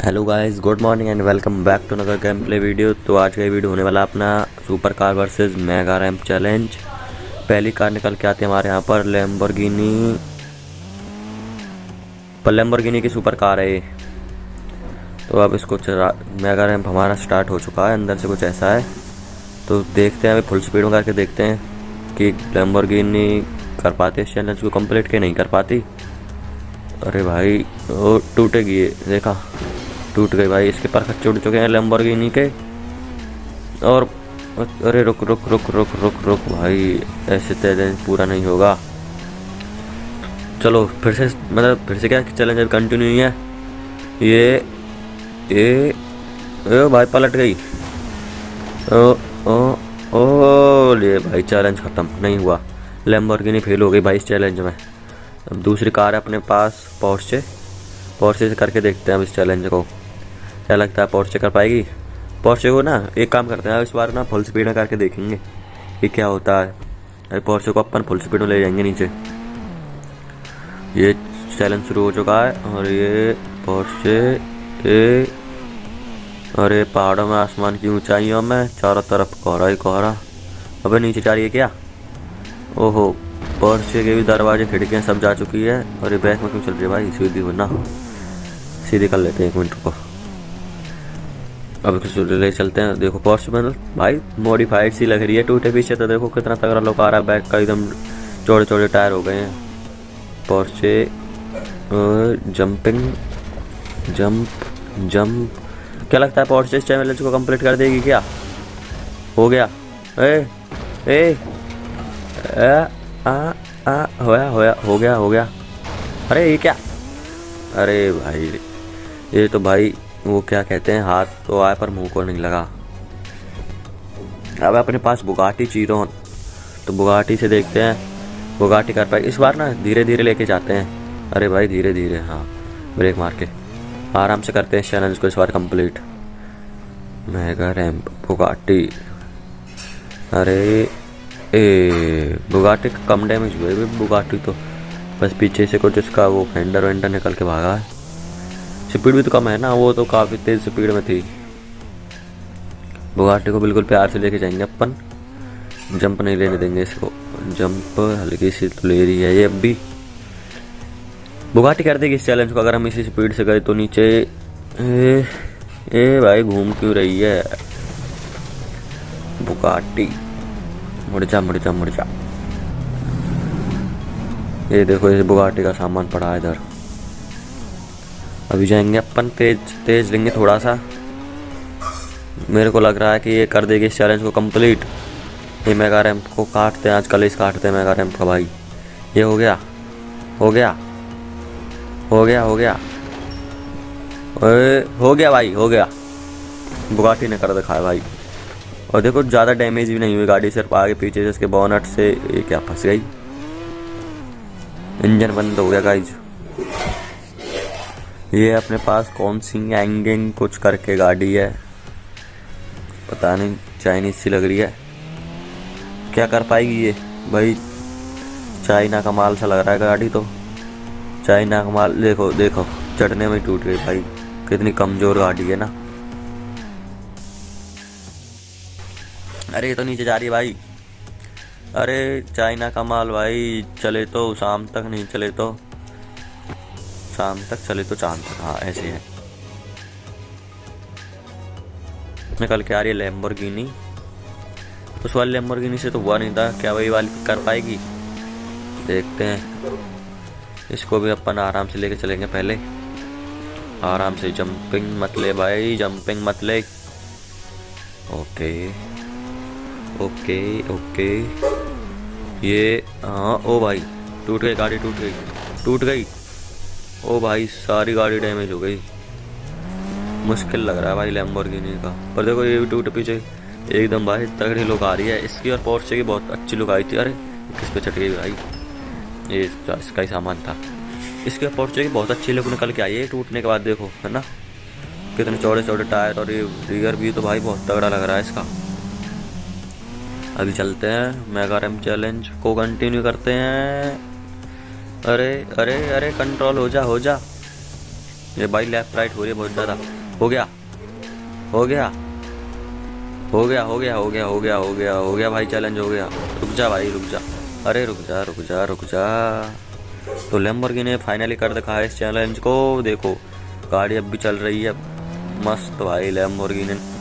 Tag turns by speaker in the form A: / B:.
A: Hello guys, good morning and welcome back to another game play video. तो आज का ये वीडियो होने वाला अपना super car versus mega ramp challenge. पहली कार निकल के आती है हमारे यहाँ पर लैम्बोर्गिनी की सुपर कार है ये। तो अब इसको मेगा रैम्प हमारा स्टार्ट हो चुका है, अंदर से कुछ ऐसा है। तो देखते हैं, अभी फुल स्पीड में करके देखते हैं कि लैम्बोर्गिनी कर पाती है इस चैलेंज को कंप्लीट के नहीं कर पाती। अरे भाई वो टूटेगी, ये देखा टूट गई भाई, इसके परखच्चे उड़ चुके हैं लैम्बोर्गिनी के। और अरे रुक रुक रुक रुक रुक रुक भाई, ऐसे चैलेंज पूरा नहीं होगा। चलो फिर से, मतलब फिर से क्या चैलेंज अभी कंटिन्यू ही है। ये भाई पलट गई। ओ ओ ओ ले भाई, चैलेंज खत्म नहीं हुआ, लैम्बोर्गिनी फेल हो गई भाई इस चैलेंज में। अब दूसरी कार है अपने पास, पोर्शे से करके देखते हैं अब इस चैलेंज को। क्या लगता है पोर्शे कर पाएगी? पोर्शे को ना एक काम करते हैं, इस बार ना फुल स्पीड में करके देखेंगे कि क्या होता है। अरे पोर्शे को अपन फुल स्पीड में ले जाएंगे नीचे। ये चैलेंज शुरू हो चुका है और ये पोर्शे अरे पहाड़ों में, आसमान की ऊंचाइयों में चारों तरफ कोहरा ही कोहरा। अबे नीचे जा रही है क्या? ओहो, पोर्शे के भी दरवाजे खिड़कियाँ सब जा चुकी है। और ये बैक में क्यों चल रही है भाई? सीधी होना, सीधी कर लेते हैं, 1 मिनट रुको। अब कुछ ले चलते हैं। देखो पोर्शे में भाई मॉडिफाइड सी लग रही है, टूटे पीछे तो देखो कितना तगड़ा लुक आ रहा है। बैक का एकदम चौड़े चौड़े टायर हो गए हैं। Porsche jumping jump. क्या लगता है पोर्शे इस चैलेंज को कंप्लीट कर देगी क्या? हो गया। हो गया। अरे ये क्या? अरे भाई ये तो भाई वो क्या कहते हैं, हाथ तो आया पर मुंह को नहीं लगा। अब अपने पास बुगाटी चीरोन, तो बुगाटी से देखते हैं बुगाटी कर पाए इस बार ना। धीरे धीरे लेके जाते हैं। अरे भाई धीरे धीरे, हाँ ब्रेक मार के आराम से करते हैं इस चैलेंज को इस बार कंप्लीट। Mega ramp Bugatti. अरे बुगाटी का कम डैमेज हुआ है बुगाटी तो, बस पीछे से कुछ इसका वो फेंडर वेंडर निकल के भागा है। स्पीड भी तो कम है ना, वो तो काफ़ी तेज़ स्पीड में थी। बुगाटी को बिल्कुल प्यार से लेके जाएंगे अपन, जंप नहीं लेने देंगे इसको। जंप हल्की सी तो ले रही है ये अब भी। बुगाटी कर देगी इस चैलेंज को अगर हम इसी स्पीड से गए तो नीचे। ए भाई घूम क्यों रही है बुगाटी? मुड़ जा। ये देखो ये बुगाटी का सामान पड़ा है इधर। अभी जाएंगे अपन, तेज लेंगे थोड़ा सा। मेरे को लग रहा है कि ये कर देगी इस चैलेंज को कंप्लीट। ये मेगा रैम्प को काटते हैं, आजकल इस काटते हैं मेगा रैम्प का भाई। ये हो गया। भाई हो गया। बुगाटी ने कर दिखाया भाई। और देखो ज़्यादा डैमेज भी नहीं हुई गाड़ी, सिर्फ आगे पीछे से इसके बोनट से। ये क्या फंस गई? इंजन बंद हो गया गाइज। ये अपने पास कौन सी एंगिंग कुछ करके गाड़ी है, पता नहीं, चाइनीज सी लग रही है। क्या कर पाएगी ये भाई? चाइना का माल सा लग रहा है गाड़ी तो, चाइना का माल। देखो चढ़ने में टूट गई भाई, कितनी कमजोर गाड़ी है ना। अरे ये तो नीचे जा रही है भाई। अरे चाइना का माल भाई, चले तो शाम तक, नहीं चले तो शाम तक, चले तो चांद तक। हाँ ऐसे है। निकल के आ रही है लैम्बोर्गिनी। उस वाली लैम्बोर्गिनी से तो हुआ नहीं था, क्या वही वाली कर पाएगी? देखते हैं। इसको भी अपन आराम से लेके चलेंगे, पहले आराम से। जंपिंग मत ले भाई, जंपिंग मत ले। ओके। ये हाँ, ओ भाई टूट गई गाड़ी, टूट गई। ओ भाई सारी गाड़ी डैमेज हो गई। मुश्किल लग रहा है भाई लैम्बोर्गिनी का। पर देखो ये भी टूट पीछे एकदम भाई तगड़ी लुक आ रही है इसकी। और पोर्शे की बहुत अच्छी लुक आई थी। अरे किस पे चढ़ गई भाई? ये इसका ही सामान था। इसके पोर्शे की बहुत अच्छी लुक निकल के आई है टूटने के बाद, देखो है ना कितने चौड़े चौड़े टायर। और ये रियर भी तो भाई बहुत तगड़ा लग रहा है इसका। अभी चलते हैं मेगा रैम्प चैलेंज को कंटिन्यू करते हैं। अरे कंट्रोल हो जा। ये भाई लेफ्ट राइट हो रही है बहुत ज़्यादा। हो गया हो गया हो गया हो गया हो गया हो गया हो गया हो गया भाई, चैलेंज हो गया। रुक जा भाई रुक जा, अरे रुक जा रुक जा रुक जा। तो लैम्बोर्गिनी ने फाइनली कर दिखाया इस चैलेंज को। देखो गाड़ी अब भी चल रही है मस्त भाई लैम्बोर्गिनी।